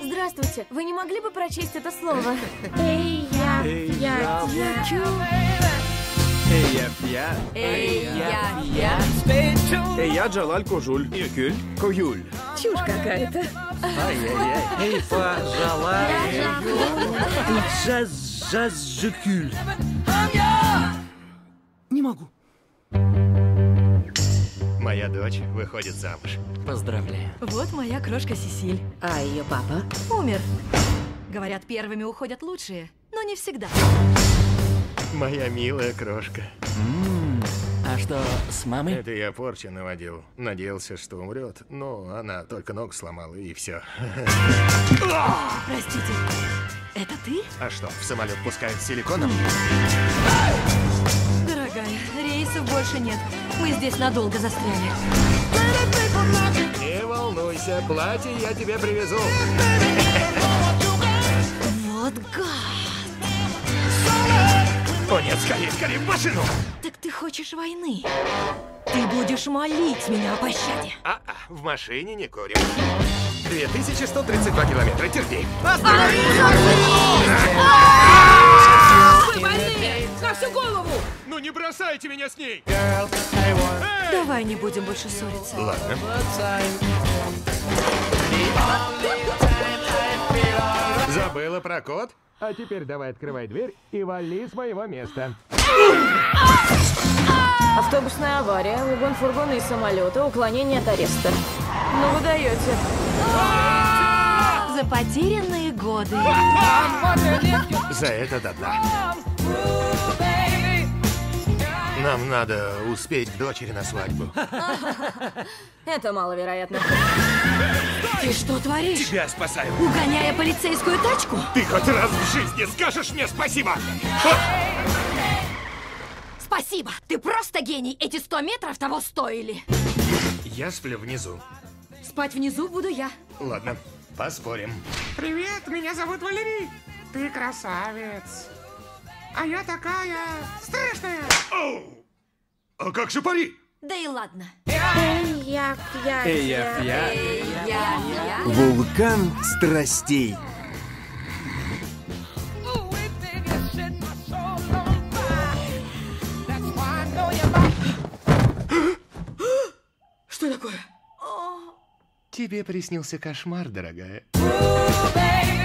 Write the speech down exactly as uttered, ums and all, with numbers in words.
Здравствуйте. Вы не могли бы прочесть это слово? Эй, я, я, я, Эй, я, я. Эй, я, я. Эй, я Джалаль Кожуль. Юкюль. Коюль. чушь какая-то. Ай-яй-яй. Эй, пожалуй. Джаз, джаз, жекюль. Не могу. Моя дочь выходит замуж. Поздравляю. Вот моя крошка Сесиль. А ее папа? Умер. Говорят, первыми уходят лучшие, но не всегда. Моя милая крошка. М-м, а что с мамой? Это я порчу наводил. Надеялся, что умрет, но она только ногу сломала, и все. Простите, это ты? А что, в самолет пускают силиконом? Дорогая, рейсов больше нет. Мы здесь надолго застряли. Не волнуйся, платье я тебе привезу. Вот гад. О нет, скорее, скорее, в машину! Так ты хочешь войны? Ты будешь молить меня о пощаде. А, а в машине не курим. две тысячи сто тридцать два километра, терпи. Вы больные! На всю голову! Ну не бросайте меня с ней! Давай не будем больше ссориться. Ладно. Забыла про код? А теперь давай открывай дверь и вали с моего места. Автобусная авария, угон фургона и самолета, уклонение от ареста. Ну вы даете. За потерянные годы. За это до дна. Нам надо успеть к дочери на свадьбу. Это маловероятно. Ты что творишь? Тебя спасаю. Угоняя полицейскую тачку? Ты хоть раз в жизни скажешь мне спасибо? Спасибо! Ты просто гений! Эти сто метров того стоили! Я сплю внизу. Спать внизу буду я. Ладно, поспорим. Привет, меня зовут Валерий. Ты красавец. А я такая страшная. Оу! А как же пари? Да и ладно. Эй, я, я, Эй, я, я. Я, я. Вулкан страстей. Что такое? Тебе приснился кошмар, дорогая. Baby.